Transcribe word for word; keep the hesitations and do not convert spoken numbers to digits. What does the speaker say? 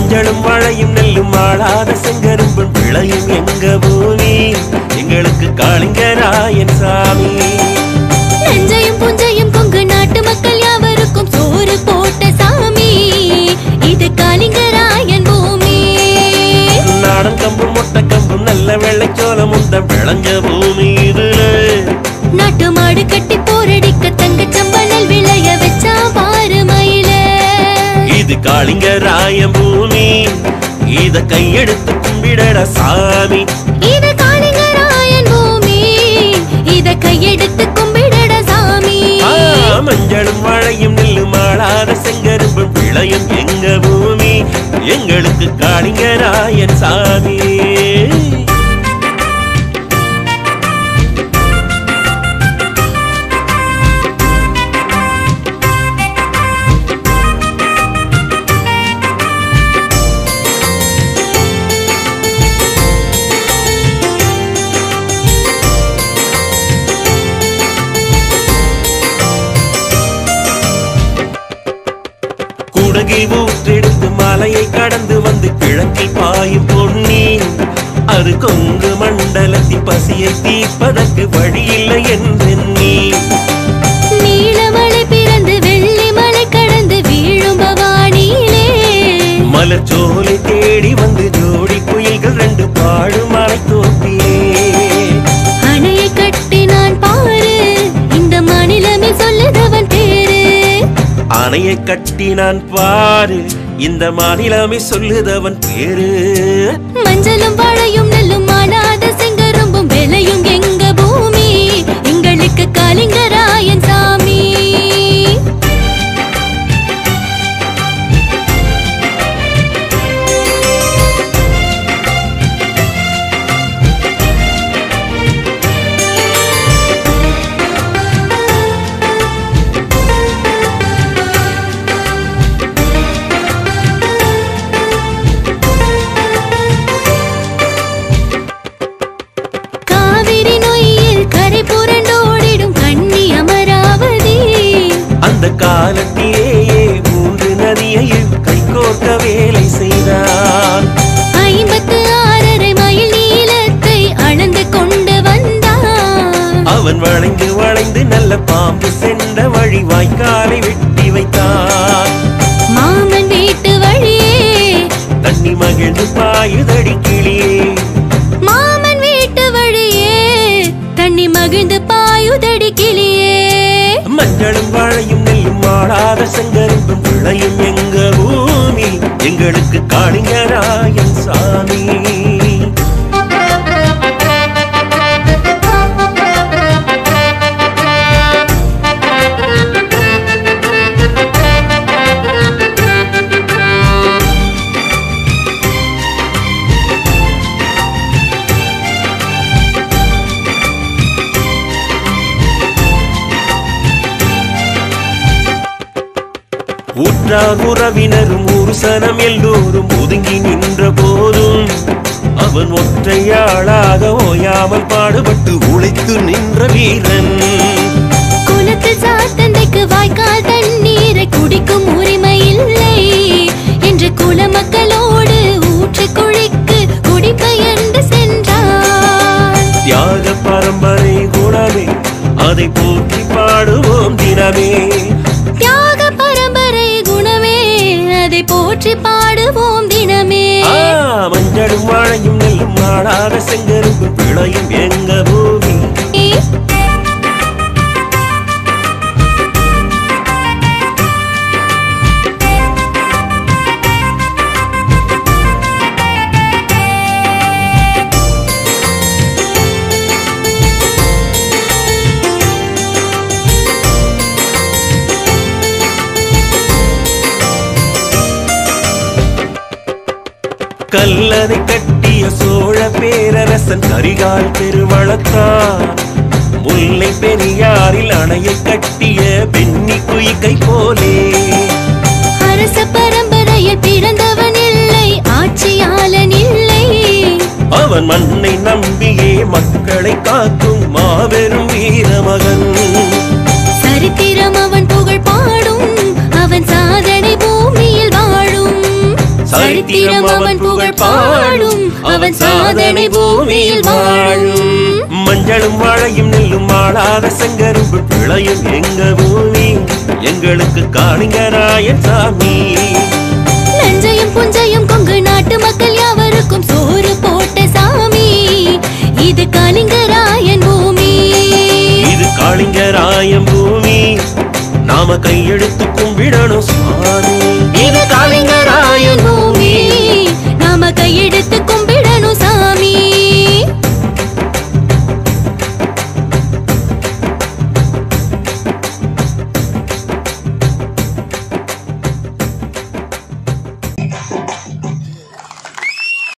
மஞ்சளும் மழையும் நெல்லும் ஆளாத செங்கரும்பும் விளையும் எங்க பூமி எங்களுக்கு காளிங்கராயன் சாமி. நஞ்சையும் புஞ்சையும் கொங்கு நாட்டு மக்கள் யாவருக்கும் சோறு போட்ட சாமி இது காளிங்கராயன் பூமி. நாடன் கம்பும் மொட்டை கம்பும் நல்ல வெள்ளைச்சோளம் உந்த விளைஞ்ச பூமி இதுல நாட்டு மாடு கட்டி போரடிக்க தங்க சம்பளல் விளைய வச்சா பாரு மயில இது காளிங்கராயன் பூமி இத கையெடுத்து கும்பிடட சாமி. இது காளிங்கராயன் பூமி இத கையெடுத்து கும்பிடட சாமி. மஞ்சளும் மழையும் நெல்லும் ஆளாத செங்கரும்பும் விளையும் எங்க பூமி எங்களுக்கு காளிங்கராயன் சாமி. ஊற்றெடுத்து மலையை கடந்து வந்து கிழக்கில் பாயும் பொன்னி அது கொங்கு மண்டலத்தின் பசியை தீர்ப்பதற்கு வழியில்லை என்றெண்ணி நீலமலை பிறந்து வெள்ளி மலை கடந்து வீழும் பவானியிலே மலர்ச்சோலை தேடி வந்து ஜோடி புயல்கள் ரெண்டு பாடும் மலை தோப்பியே அணையை கட்டினான் பாரு இந்த மாநிலமே சொல்லுதவன் பேரு. அணையை கட்டினான் பாரு இந்த மாநிலமே சொல்லுதவன் பேரு. மஞ்சளும் வாழையும் நெல்லும் மானாத செங்கரும்பும் விளையும் எங்க பூமி எங்களுக்கு காளிங்கராயன் சாமி. அந்த காலத்திலேயே மூன்று நதியையும் கைகோர்க்க வேலை செய்தான். ஐம்பத்து ஆறரை மைல் நீளத்தை அளந்து கொண்டு வந்தான். அவன் வளைந்து வளைந்து நல்ல பாம்பு சென்ற வழி வாய்க்காலை வெட்டி வைத்தான். மாமன் வீட்டு வழியே தண்ணி மகிழ்ந்து பாயுதடி கிளியே மாமன் வீட்டு வழியே தண்ணி மகிழ்ந்து பாயுதடி கிளியே. மஞ்சளும் வாழையும் நெல்லும் ஆளாத செங்கரும்பும் விளையும் எங்க பூமி எங்களுக்கு காளிங்கராயன் சாமி. ஊற்றார் உறவினரும் ஒரு சனம் எல்லோரும் ஒதுங்கி நின்ற போதும் அவன் ஒற்றையாளாக ஓயாமல் பாடுபட்டு உழைத்து நின்ற வீரன். குலத்து சாத்தந்தைக்கு வாய்க்கால் தண்ணீரை குடிக்கும் உரிமை இல்லை என்று குல மக்களோடு ஊற்றி குழிக்கு குடிபெயர்ந்து சென்றார். தியாக பரம்பரை குணமே அதை போற்றி பாடுவோம் தினமே. தியாக பரம்பரை குணமே அதை போற்றி பாடுவோம் தினமே. மஞ்சளும் வாழையும் நெல்லும் ஆளாத செங்கரும்பும் விளையும் எங்க பூமி. கல்லறை கட்டிய சோழ பேரரசன் கரிகால் பெருவளத்தான். முல்லை பெரியாரில் அணையை கட்டிய பெண்ணி குயிக்கை போலே அரச பரம்பரையில் பிறந்தவன் இல்லை ஆட்சியாளன் இல்லை. அவன் மண்ணை நம்பியே மக்களை காக்கும் மாபெரும் வீரமகன். சரித்திரம் அவன் புகழ் பாடும் அவன் சாதனை பூமியில் வாழும். சரித்திரம் பாடும் அவன் சாதனை பூமியில் வாழும். மஞ்சளும் வாழையும் நெல்லும் ஆளாத செங்கரும்பு விளையும் எங்க பூமி எங்களுக்கு காளிங்கராயன் சாமி. நஞ்சையும் புஞ்சையும் கொங்கு நாட்டு மக்கள் யாவருக்கும் சோறு போட்ட சாமி இது காளிங்கராயன் பூமி. இது காளிங்கராயன் பூமி நாம கையெடுத்து கும்பிடணும் சுவாமி. இது காளிங்கராயன் பூமி.